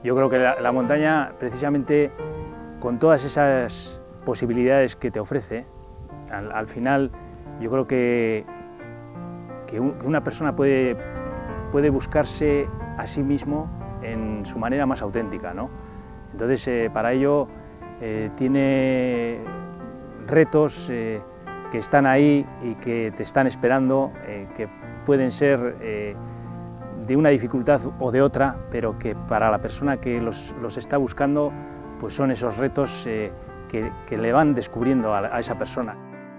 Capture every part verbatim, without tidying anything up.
Yo creo que la, la montaña, precisamente con todas esas posibilidades que te ofrece, al, al final yo creo que, que, un, que una persona puede, puede buscarse a sí mismo en su manera más auténtica, ¿no? Entonces, eh, para ello eh, tiene retos eh, que están ahí y que te están esperando, eh, que pueden ser eh, de una dificultad o de otra, pero que para la persona que los, los está buscando, pues son esos retos eh, que, que le van descubriendo a, a esa persona.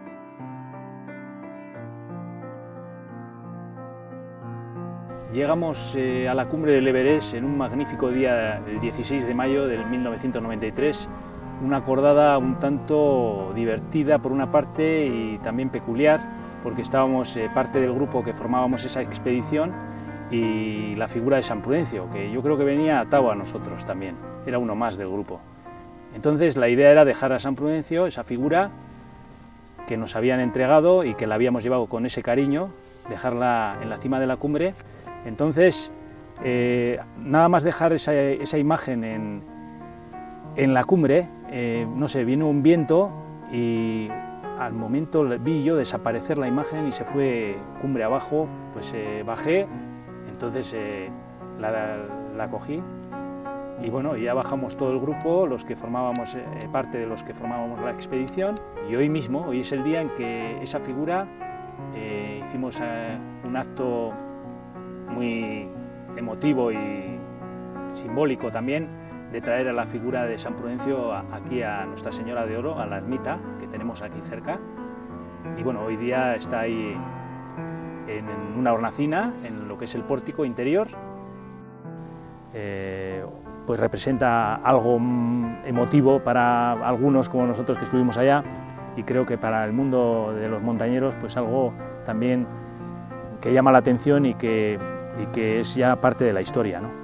Llegamos eh, a la cumbre del Everest en un magnífico día, el dieciséis de mayo de mil novecientos noventa y tres, una acordada un tanto divertida por una parte y también peculiar, porque estábamos eh, parte del grupo que formábamos esa expedición y la figura de San Prudencio, que yo creo que venía atado a nosotros también, era uno más del grupo. Entonces la idea era dejar a San Prudencio, esa figura que nos habían entregado y que la habíamos llevado con ese cariño, dejarla en la cima de la cumbre. Entonces, eh, nada más dejar esa, esa imagen en, en la cumbre, eh, no sé, vino un viento y al momento vi yo desaparecer la imagen y se fue cumbre abajo, pues eh, bajé, entonces eh, la, la cogí y bueno, ya bajamos todo el grupo, los que formábamos, eh, parte de los que formábamos la expedición, y hoy mismo, hoy es el día en que esa figura, eh, hicimos eh, un acto muy emotivo y simbólico también, de traer a la figura de San Prudencio aquí a Nuestra Señora de Oro, a la ermita que tenemos aquí cerca. Y bueno, hoy día está ahí en, en una hornacina, en lo que es el pórtico interior. Eh, pues representa algo emotivo para algunos como nosotros que estuvimos allá, y creo que para el mundo de los montañeros pues algo también que llama la atención y que, y que es ya parte de la historia, ¿no?